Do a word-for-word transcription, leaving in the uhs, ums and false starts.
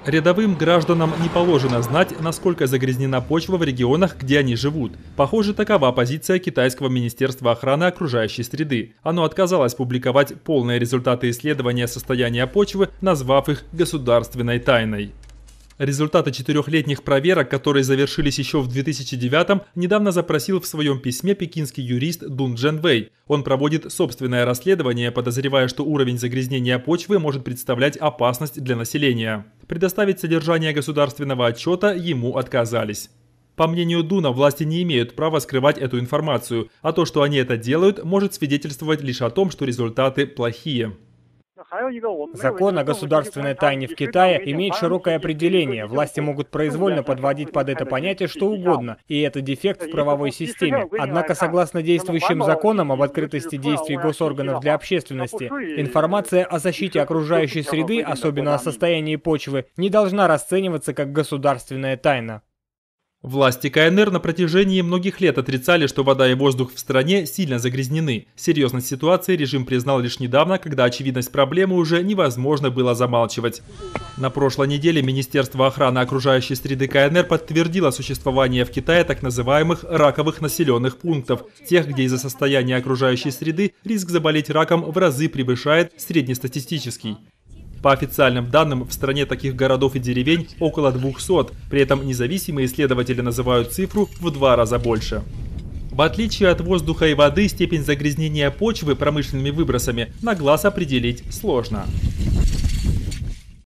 Рядовым гражданам не положено знать, насколько загрязнена почва в регионах, где они живут. Похоже, такова позиция китайского министерства охраны окружающей среды. Оно отказалось публиковать полные результаты исследования состояния почвы, назвав их государственной тайной. Результаты четырехлетних проверок, которые завершились еще в две тысячи девятом, недавно запросил в своем письме пекинский юрист Дун Джэнвэй. Он проводит собственное расследование, подозревая, что уровень загрязнения почвы может представлять опасность для населения. Предоставить содержание государственного отчета ему отказались. По мнению Дуна, власти не имеют права скрывать эту информацию, а то, что они это делают, может свидетельствовать лишь о том, что результаты плохие. Закон о государственной тайне в Китае имеет широкое определение. Власти могут произвольно подводить под это понятие что угодно, и это дефект в правовой системе. Однако, согласно действующим законам об открытости действий госорганов для общественности, информация о защите окружающей среды, особенно о состоянии почвы, не должна расцениваться как государственная тайна. Власти КНР на протяжении многих лет отрицали, что вода и воздух в стране сильно загрязнены. Серьезность ситуации режим признал лишь недавно, когда очевидность проблемы уже невозможно было замалчивать. На прошлой неделе Министерство охраны окружающей среды КНР подтвердило существование в Китае так называемых раковых населенных пунктов, тех, где из-за состояния окружающей среды риск заболеть раком в разы превышает среднестатистический. По официальным данным, в стране таких городов и деревень около двухсот, при этом независимые исследователи называют цифру в два раза больше. В отличие от воздуха и воды, степень загрязнения почвы промышленными выбросами на глаз определить сложно.